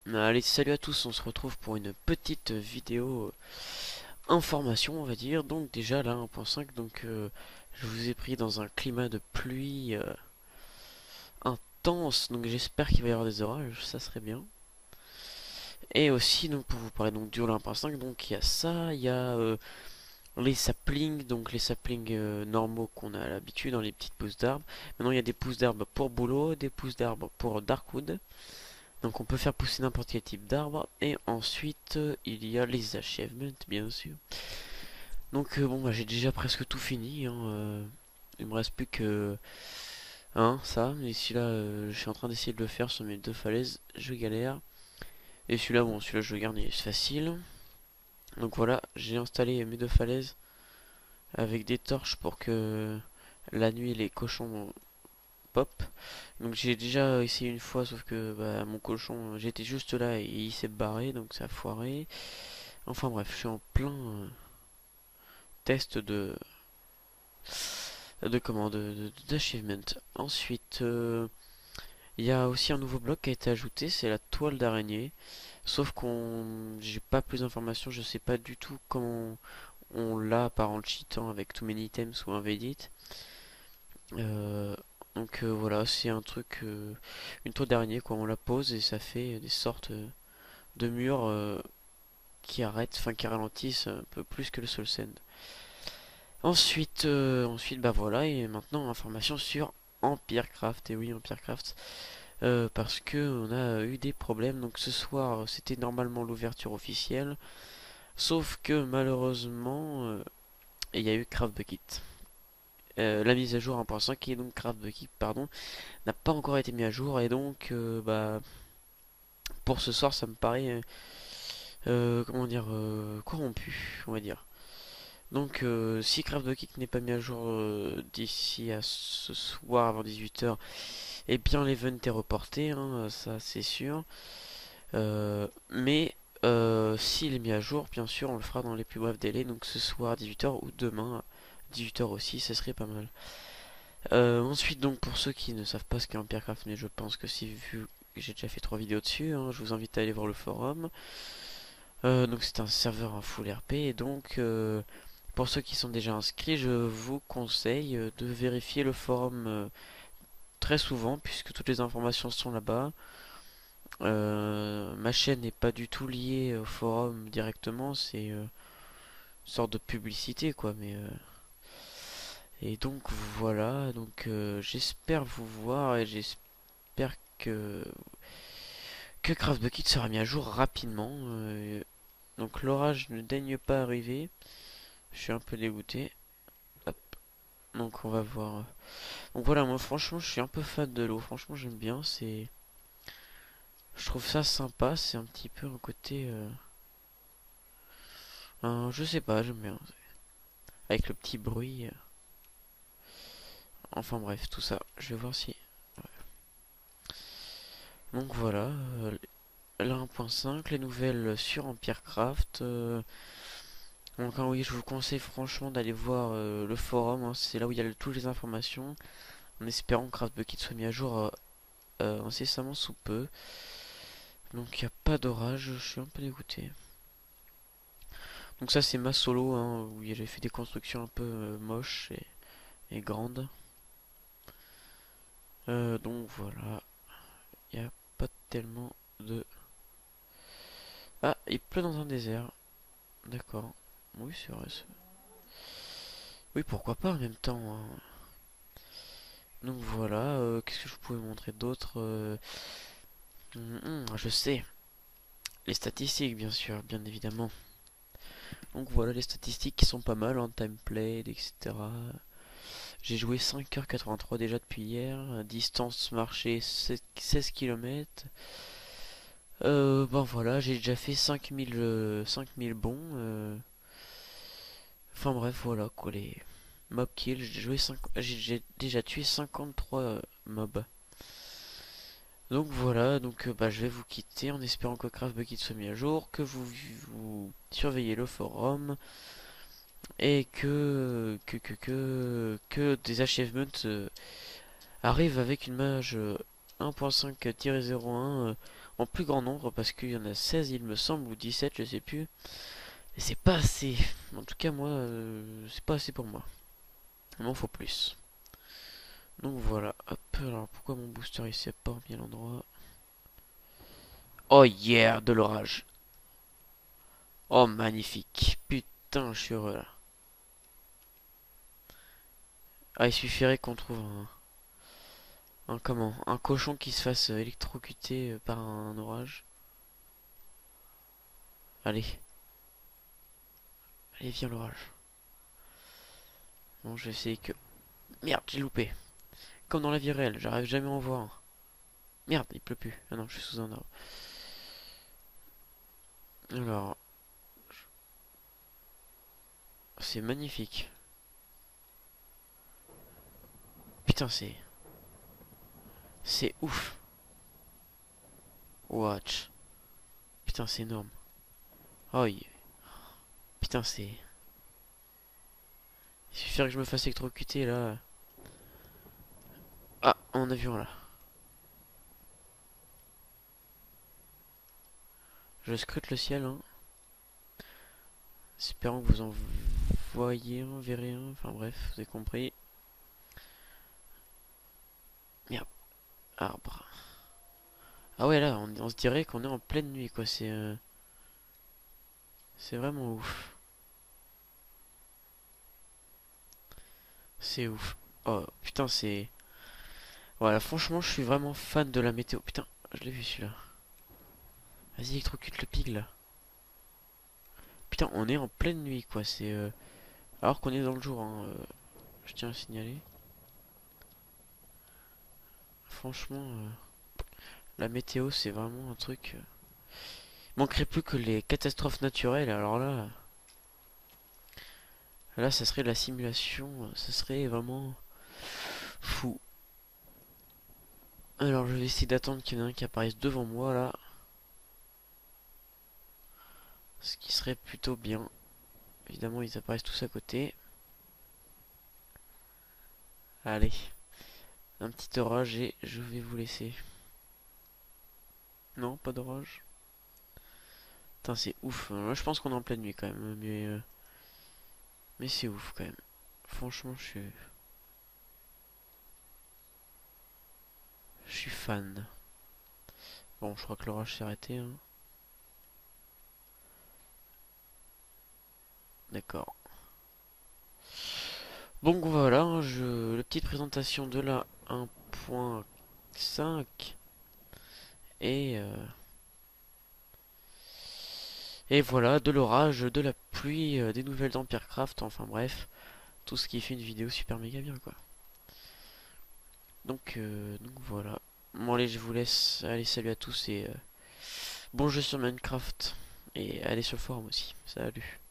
Allez, salut à tous, on se retrouve pour une petite vidéo information, on va dire. Donc déjà là 1.5, je vous ai pris dans un climat de pluie intense, donc j'espère qu'il va y avoir des orages, ça serait bien. Et aussi donc pour vous parler donc du 1.5, donc il y a ça, il y a les saplings, donc les saplings normaux qu'on a à l'habitude dans les petites pousses d'arbres. Maintenant il y a des pousses d'arbres pour bouleau, des pousses d'arbres pour darkwood. Donc on peut faire pousser n'importe quel type d'arbre. Et ensuite il y a les achievements bien sûr. Donc bon bah j'ai déjà presque tout fini, hein, il me reste plus que ça. Mais celui-là je suis en train d'essayer de le faire sur mes deux falaises. Je galère. Et celui-là bon celui-là je le garde, il est facile. Donc voilà, j'ai installé mes deux falaises avec des torches pour que la nuit les cochons pop. Donc j'ai déjà essayé une fois sauf que bah, mon cochon j'étais juste là et il s'est barré donc ça a foiré. Enfin bref, je suis en plein test de comment d'achievement. Ensuite, il y a aussi un nouveau bloc qui a été ajouté, c'est la toile d'araignée. Sauf qu'on, j'ai pas plus d'informations, je sais pas du tout comment on l'a par en le cheatant avec too many items ou un Vedit. Euh, voilà, c'est un truc, une toile d'araignée quoi, on la pose et ça fait des sortes de murs qui arrêtent, enfin qui ralentissent un peu plus que le Soul Sand. Ensuite, bah voilà, et maintenant information sur Empire-Craft. Et oui, Empire-Craft, parce que on a eu des problèmes. Donc ce soir, c'était normalement l'ouverture officielle, sauf que malheureusement, il y a eu Craft Bucket. La mise à jour 1.5 qui est donc Craft Bucket, pardon, n'a pas encore été mise à jour et donc bah pour ce soir, ça me paraît comment dire corrompu, on va dire. Donc si Craft the Kick n'est pas mis à jour d'ici à ce soir avant 18 h, eh bien l'event est reporté, hein, ça c'est sûr. Mais s'il est mis à jour, bien sûr, on le fera dans les plus brefs délais, donc ce soir à 18 h ou demain à 18 h aussi, ça serait pas mal. Ensuite, donc pour ceux qui ne savent pas ce qu'est Empire-Craft, mais je pense que si vu que j'ai déjà fait 3 vidéos dessus, hein, je vous invite à aller voir le forum. Donc c'est un serveur en full RP et donc pour ceux qui sont déjà inscrits, je vous conseille de vérifier le forum très souvent puisque toutes les informations sont là-bas. Ma chaîne n'est pas du tout liée au forum directement, c'est une sorte de publicité quoi. Et donc voilà, donc j'espère vous voir et j'espère que Craft Bucket sera mis à jour rapidement. Donc l'orage ne daigne pas arriver, je suis un peu dégoûté. Hop. Donc on va voir. Donc voilà, moi franchement je suis un peu fan de l'eau, franchement j'aime bien, c'est... Je trouve ça sympa, c'est un petit peu un côté... je sais pas, j'aime bien. Avec le petit bruit. Enfin bref, tout ça. Je vais voir si... Donc voilà, la 1.5, les nouvelles sur Empire-Craft. Donc oui, je vous conseille franchement d'aller voir le forum, hein, c'est là où il y a toutes les informations. En espérant que Craft Bucket soit mis à jour incessamment sous peu. Donc il n'y a pas d'orage, je suis un peu dégoûté. Donc ça c'est ma solo, hein, où j'ai fait des constructions un peu moches et grandes. Donc voilà, il n'y a pas tellement de... Ah, il pleut dans un désert. D'accord. Oui, c'est vrai. Oui, pourquoi pas en même temps, hein. Donc voilà, qu'est-ce que je pouvais montrer d'autre je sais. Les statistiques, bien sûr, bien évidemment. Donc voilà les statistiques qui sont pas mal en time played, etc. J'ai joué 5h83 déjà depuis hier. Distance marché 16 km. Ben voilà, j'ai déjà fait 5000 bons. Enfin bref, voilà quoi, les mob kills. J'ai déjà tué 53 mobs. Donc voilà, donc bah, je vais vous quitter en espérant que Craft Bucket soit mis à jour, que vous surveillez le forum et que des achievements arrivent avec une mage 1.5-01 en plus grand nombre parce qu'il y en a 16 il me semble, ou 17 je sais plus. Et c'est pas assez. En tout cas moi, c'est pas assez pour moi. Il m'en faut plus. Donc voilà, hop, alors pourquoi mon booster il s'est pas remis à l'endroit? Oh yeah, de l'orage. Oh magnifique. Putain, je suis heureux là. Ah, il suffirait qu'on trouve un cochon qui se fasse électrocuter par un orage. Allez, allez viens l'orage. Bon, je vais essayer que... Merde, j'ai loupé. Comme dans la vie réelle, j'arrive jamais à en voir un. Merde, il pleut plus. Ah non, je suis sous un arbre. Alors, c'est magnifique. Putain, c'est ouf. Watch. Putain, c'est énorme. Oh, putain, c'est... Il suffirait que je me fasse électrocuter là. Ah, en avion là. Je scrute le ciel, hein. Espérons que vous en voyez un, verrez un. Enfin bref, vous avez compris. Merde. Arbre. Ah ouais, là, on se dirait qu'on est en pleine nuit, quoi. C'est vraiment ouf. C'est ouf. Oh, putain, c'est... Voilà, franchement, je suis vraiment fan de la météo. Putain, je l'ai vu celui-là. Vas-y, électrocute le pig, là. Putain, on est en pleine nuit, quoi. C'est... Alors qu'on est dans le jour, hein. Je tiens à signaler. Franchement, la météo, c'est vraiment un truc... Manquerait plus que les catastrophes naturelles. Alors là... Là, ça serait de la simulation. Ça serait vraiment... fou. Alors, je vais essayer d'attendre qu'il y en ait un qui apparaisse devant moi, là. Ce qui serait plutôt bien. Évidemment, ils apparaissent tous à côté. Allez. Un petit orage et je vais vous laisser. Non, pas d'orage. Putain, c'est ouf. Moi, je pense qu'on est en pleine nuit quand même. Mais c'est ouf quand même. Franchement, je suis fan. Bon, je crois que l'orage s'est arrêté, hein. D'accord. Donc voilà, hein, la petite présentation de la 1.5 et et voilà, de l'orage, de la pluie, des nouvelles d'Empire-Craft, enfin bref, tout ce qui fait une vidéo super méga bien quoi. Donc voilà. Bon allez, je vous laisse. Allez, salut à tous et bon jeu sur Minecraft. Et allez sur le forum aussi. Salut.